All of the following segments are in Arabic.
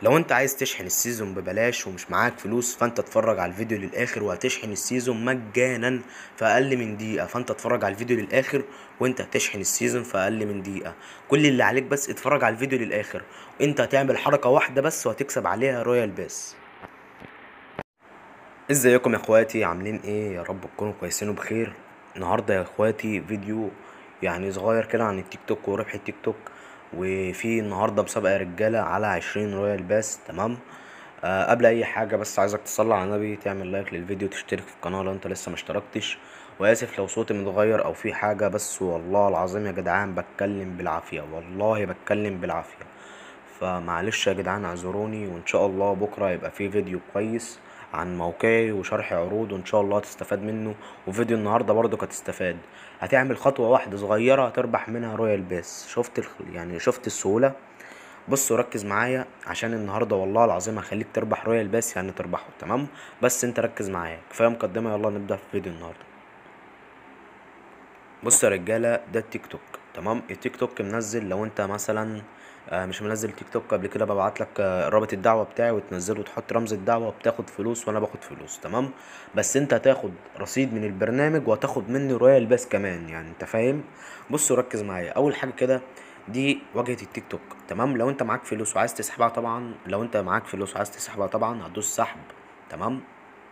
لو انت عايز تشحن السيزون ببلاش ومش معاك فلوس، فانت اتفرج على الفيديو للاخر وهتشحن السيزون مجانا في اقل من دقيقة. فانت اتفرج على الفيديو للاخر وانت هتشحن السيزون في اقل من دقيقة. كل اللي عليك بس اتفرج على الفيديو للاخر، وانت هتعمل حركة واحدة بس وهتكسب عليها رويال باس. ازيكم يا اخواتي، عاملين ايه؟ يا رب تكونوا كويسين وبخير. النهارده يا اخواتي فيديو يعني صغير كده عن التيك توك وربح التيك توك. وفي النهارده مسابقه يا رجاله على 20 رويال باس. تمام. قبل اي حاجه بس عايزك تصلي على النبي، تعمل لايك للفيديو، تشترك في القناه لو انت لسه ما اشتركتش. واسف لو صوتي متغير او في حاجه، بس والله العظيم يا جدعان بتكلم بالعافيه، والله بتكلم بالعافيه. فمعلش يا جدعان اعذروني، وان شاء الله بكره يبقى فيه فيديو كويس عن موقعي وشرح عروض، وان شاء الله هتستفاد منه. وفيديو النهارده برضو هتستفاد. هتعمل خطوه واحده صغيره هتربح منها رويال باس. شفت السهوله؟ بص وركز معايا عشان النهارده والله العظيم هخليك تربح رويال باس، يعني تربحه. تمام. بس انت ركز معايا، كفايه مقدمه، يلا نبدا في فيديو النهارده. بص يا رجاله، ده التيك توك. تمام. التيك توك منزل، لو انت مثلا مش منزل تيك توك قبل كده، ببعت لك رابط الدعوه بتاعي وتنزله وتحط رمز الدعوه وبتاخد فلوس وانا باخد فلوس. تمام. بس انت هتاخد رصيد من البرنامج وهتاخد مني رويال باس كمان، يعني انت فاهم. بص وركز معايا اول حاجه كده. دي واجهه التيك توك. تمام. لو انت معاك فلوس وعايز تسحبها طبعا، هتدوس سحب. تمام.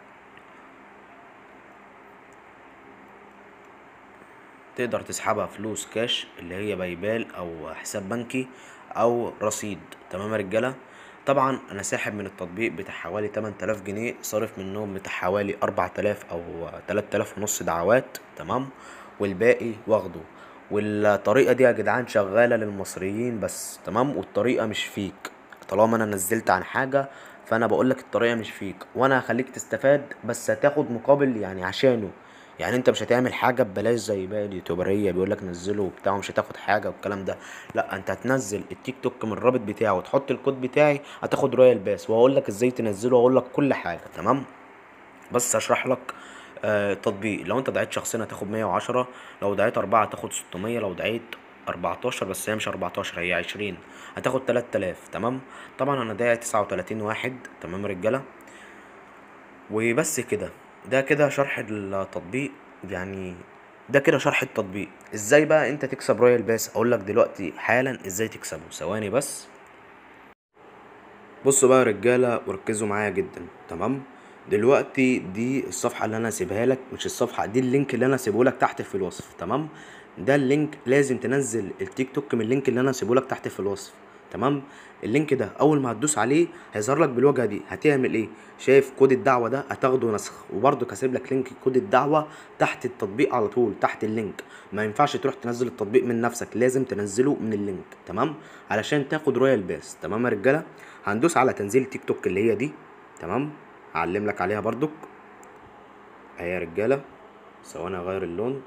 تقدر تسحبها فلوس كاش اللي هي بايبال او حساب بنكي او رصيد. تمام يا رجاله. طبعا انا ساحب من التطبيق بتاع حوالي 8000 جنيه، صارف منهم بتاع حوالي 4000 او 3000 ونص دعوات. تمام. والباقي واخده. والطريقه دي يا جدعان شغاله للمصريين بس. تمام. والطريقه مش فيك. طالما انا نزلت عن حاجه، فانا بقولك الطريقه مش فيك، وانا هخليك تستفاد بس هتاخد مقابل يعني عشانه. يعني انت مش هتعمل حاجه ببلاش زي باقي اليوتيوبريه بيقولك نزله وبتاع ومش هتاخد حاجه والكلام ده. لا، انت هتنزل التيك توك من الرابط بتاعه وتحط الكود بتاعي، هتاخد رويال باس، وهقول لك ازاي تنزله واقول لك كل حاجه. تمام. بس هشرح لك. التطبيق لو انت دعيت شخصين هتاخد 110، لو دعيت 4 هتاخد 600، لو دعيت 14، بس هي مش 14 هي 20، هتاخد 3000. تمام. طبعا انا داعي 39 واحد. تمام يا رجاله. وبس كده. ده كده شرح التطبيق يعني. ده كده شرح التطبيق. ازاي بقى انت تكسب رويال باس؟ اقول لك دلوقتي حالا ازاي تكسبه، ثواني بس. بصوا بقى يا رجاله وركزوا معايا جدا. تمام. دلوقتي دي الصفحه اللي انا هسيبها لك، مش الصفحه دي، اللينك اللي انا هسيبه لك تحت في الوصف. تمام. ده اللينك، لازم تنزل التيك توك من اللينك اللي انا هسيبه لك تحت في الوصف. تمام. اللينك ده اول ما هتدوس عليه هيظهر لك بالواجهه دي. هتعمل ايه؟ شايف كود الدعوه ده؟ هتاخده نسخ، وبرده كاتب لك لينك كود الدعوه تحت التطبيق على طول، تحت اللينك. ما ينفعش تروح تنزل التطبيق من نفسك، لازم تنزله من اللينك. تمام. علشان تاخد رويال باس. تمام يا رجاله. هندوس على تنزيل تيك توك اللي هي دي. تمام. هعلم لك عليها برضك اهي يا رجاله. ثواني اغير اللون.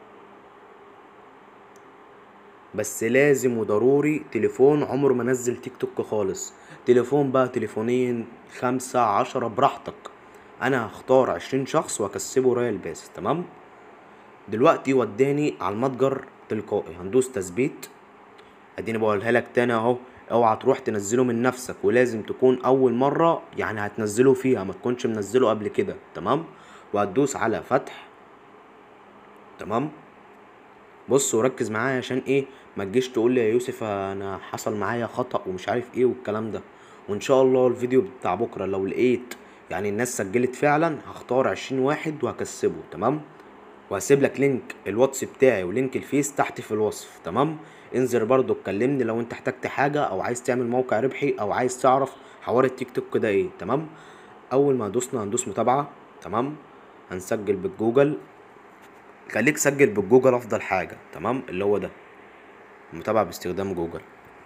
بس لازم وضروري تليفون عمره ما نزل تيك توك خالص. تليفون بقى، تليفونين، 5، 10 براحتك. انا هختار 20 شخص واكسبه رويال باس. تمام. دلوقتي وداني على المتجر تلقائي، هندوس تثبيت. اديني بقولها لك تاني اهو. اوعى تروح تنزله من نفسك، ولازم تكون اول مرة يعني هتنزله فيها، ما تكونش منزله قبل كده. تمام. وهتدوس على فتح. تمام. بص وركز معايا عشان ايه، ما تجيش تقول لي يا يوسف انا حصل معايا خطأ ومش عارف ايه والكلام ده. وان شاء الله الفيديو بتاع بكرة لو لقيت يعني الناس سجلت فعلا، هختار 20 واحد وهكسبه. تمام. وهسيب لك لينك الواتس بتاعي ولينك الفيس تحت في الوصف. تمام. انزل برضو اتكلمني لو انت احتجت حاجة او عايز تعمل موقع ربحي او عايز تعرف حوار التيك توك ده ايه. تمام. اول ما دوسنا هندوس متابعة. تمام. هنسجل بالجوجل. خليك سجل بالجوجل افضل حاجة. تمام. اللي هو ده متابعة باستخدام جوجل.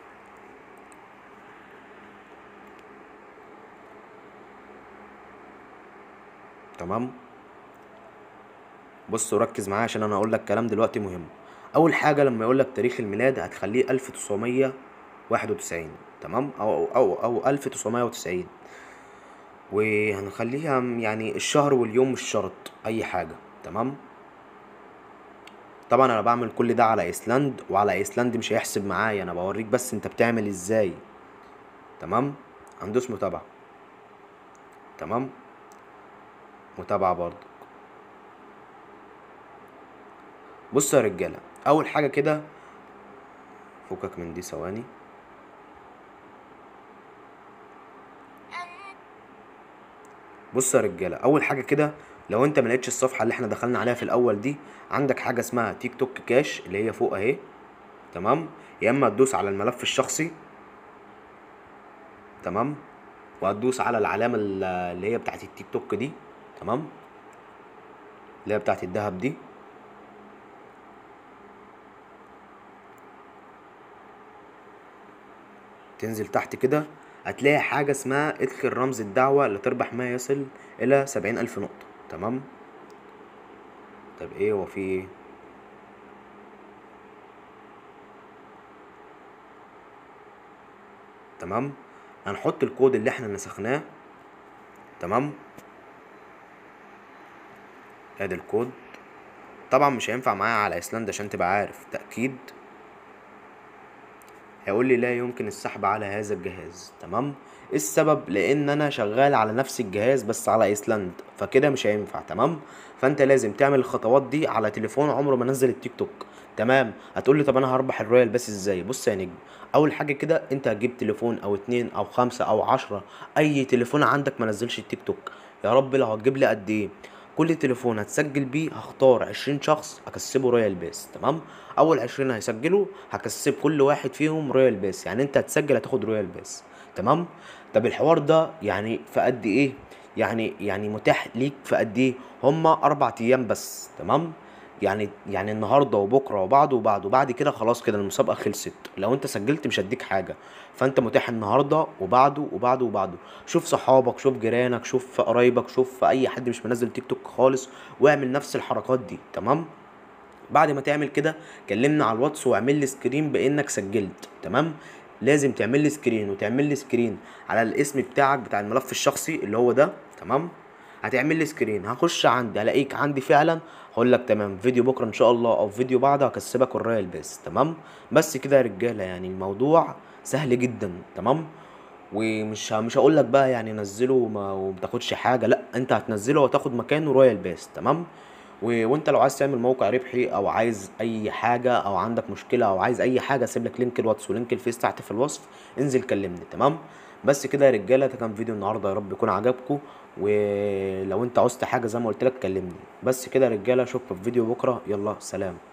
تمام. بص وركز معايا عشان انا هقول لك كلام دلوقتي مهم. اول حاجة لما يقول لك تاريخ الميلاد هتخليه 1991. تمام. او 1990. وهنخليها يعني الشهر واليوم مش شرط اي حاجة. تمام. طبعا انا بعمل كل ده على ايسلاند، وعلى ايسلاند مش هيحسب معايا، انا بوريك بس انت بتعمل ازاي. تمام. هندوس متابعة. تمام، متابعة برضو. بصوا يا رجالة، اول حاجة كده فكك من دي ثواني. بصوا يا رجالة، اول حاجة كده لو انت ملقتش الصفحة اللي احنا دخلنا عليها في الاول دي، عندك حاجة اسمها تيك توك كاش اللي هي فوق اهي. تمام، يا اما تدوس على الملف الشخصي. تمام، وهتدوس على العلامة اللي هي بتاعت التيك توك دي. تمام، اللي هي بتاعت الدهب دي. تنزل تحت كده هتلاقي حاجة اسمها ادخل رمز الدعوة لتربح ما يصل الى 70,000 نقطة. تمام، طب ايه هو في ايه؟ تمام، هنحط الكود اللي احنا نسخناه. تمام، ادي الكود. طبعا مش هينفع معايا على ايسلندا عشان تبقى عارف تأكيد. هيقول لي لا يمكن السحب على هذا الجهاز. تمام، ايه السبب؟ لان انا شغال على نفس الجهاز بس على ايسلند، فكده مش هينفع. تمام، فانت لازم تعمل الخطوات دي على تليفون عمره ما نزل التيك توك. تمام، هتقول لي طب انا هربح الرويال بس ازاي؟ بص يا نجم، اول حاجه كده انت هتجيب تليفون او 2 او 5 او 10، اي تليفون عندك ما نزلش التيك توك. يا رب لو هتجيب لي قد ايه؟ كل تليفون هتسجل بيه هختار 20 شخص اكسبه رويال بيس. تمام، اول 20 هيسجلوا هكسب كل واحد فيهم رويال بيس، يعني انت هتسجل هتاخد رويال بيس. تمام، طب الحوار ده يعني في قد ايه؟ يعني متاح ليك في قد ايه؟ هما 4 ايام بس. تمام، يعني النهارده وبكره وبعده وبعده، بعد كده خلاص كده المسابقه خلصت. لو انت سجلت مش هديك حاجه، فانت متاح النهارده وبعده وبعده وبعده. شوف صحابك، شوف جيرانك، شوف قرايبك، شوف اي حد مش منزل تيك توك خالص واعمل نفس الحركات دي. تمام، بعد ما تعمل كده كلمنا على الواتس واعمل لي سكرين بانك سجلت. تمام، لازم تعمل لي سكرين، وتعمل لي سكرين على الاسم بتاعك بتاع الملف الشخصي اللي هو ده. تمام، هتعمل لي سكرين، هخش عندي الاقيك عندي فعلا، هقول لك تمام فيديو بكره ان شاء الله او فيديو بعده هكسبك الرويال بيس. تمام، بس كده يا رجاله، يعني الموضوع سهل جدا. تمام، مش هقول لك بقى يعني نزله ومتاخدش حاجه، لا انت هتنزله وتاخد مكانه رويال بيس. تمام، وانت لو عايز تعمل موقع ربحي او عايز اي حاجه او عندك مشكله او عايز اي حاجه، اسيب لك لينك الواتس ولينك الفيس تحت في الوصف، انزل كلمني. تمام، بس كده يا رجاله، ده كان فيديو النهارده، يا رب يكون عجبكم. ولو انت عوزت حاجه زي ما قلت لك كلمني. بس كده يا رجاله، اشوفكم في فيديو بكره، يلا سلام.